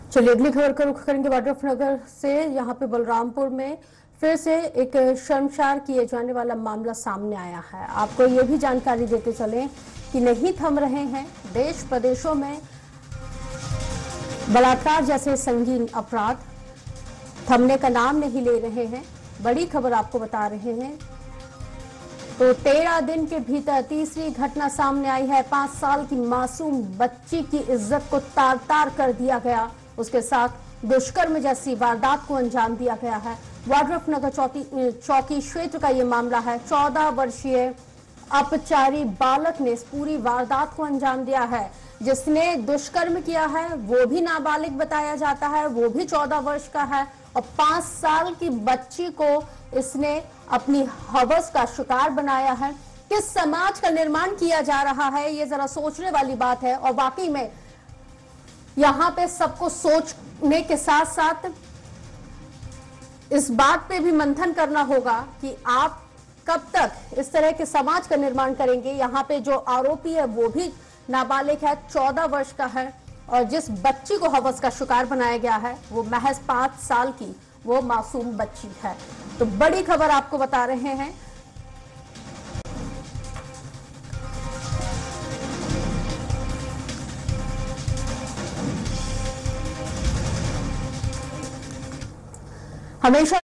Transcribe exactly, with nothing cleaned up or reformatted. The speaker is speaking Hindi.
चलिए अगली खबर का रुख करेंगे वाड्रफनगर से। यहाँ पे बलरामपुर में फिर से एक शर्मसार किए जाने वाला मामला सामने आया है। आपको ये भी जानकारी देते चलें कि नहीं थम रहे हैं देश प्रदेशों में बलात्कार जैसे संगीन अपराध, थमने का नाम नहीं ले रहे हैं। बड़ी खबर आपको बता रहे हैं। तो तेरह दिन के भीतर तीसरी घटना सामने आई है। पांच साल की मासूम बच्ची की इज्जत को तार तार कर दिया गया, उसके साथ दुष्कर्म जैसी वारदात को अंजाम दिया गया है। वाड्रफनगर चौकी चौकी क्षेत्र का ये मामला है। चौदह वर्षीय अपचारी बालक ने इस पूरी वारदात को अंजाम दिया है। जिसने दुष्कर्म किया है वो भी नाबालिग बताया जाता है, वो भी चौदह वर्ष का है और पांच साल की बच्ची को इसने अपनी हवस का शिकार बनाया है। किस समाज का निर्माण किया जा रहा है, ये जरा सोचने वाली बात है। और वाकई में यहां पे सबको सोचने के साथ साथ इस बात पे भी मंथन करना होगा कि आप कब तक इस तरह के समाज का निर्माण करेंगे। यहाँ पे जो आरोपी है वो भी नाबालिग है, चौदह वर्ष का है और जिस बच्ची को हवस का शिकार बनाया गया है वो महज पांच साल की वो मासूम बच्ची है। तो बड़ी खबर आपको बता रहे हैं। हमेशा